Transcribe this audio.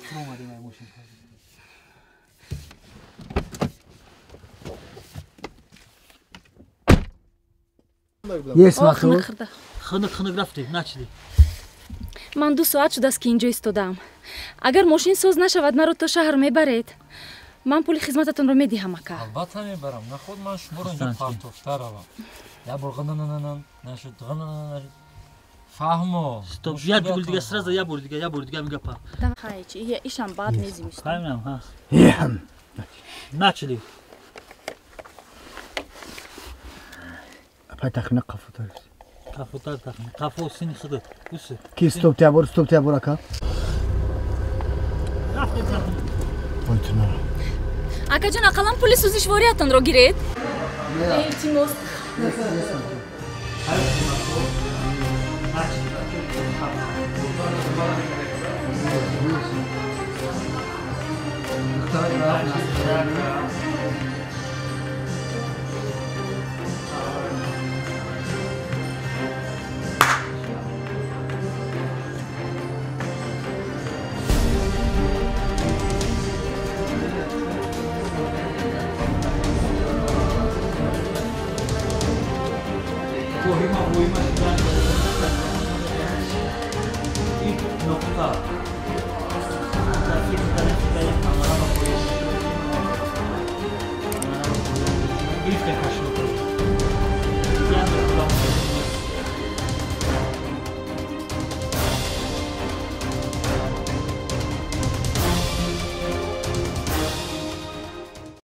tur اومدیم این ماشین یه اسم تو خنق رفتی نچیدی من 2 ساعت شده است که اینجا ایستادم. اگر ماشین سوز نشود مرا تا شهر میبرید من پول خدمتتون رو میدهم اکا. البته میبرم نه خود من شما رو اینجا پرتوفته روم یا برغن نشد فهمو стоп я бегу دیگه сразу я буду دیگه میگه پا خای چی ایشم بعد میزیمش خايم ها هم نچلی پاتخ نقف تو کافوتار تخم کافو سین خود بس کی استوب تابور اکا اکا جان اقلا پول سوزش واریاتون رو گیرید التماس Gifte kaşık.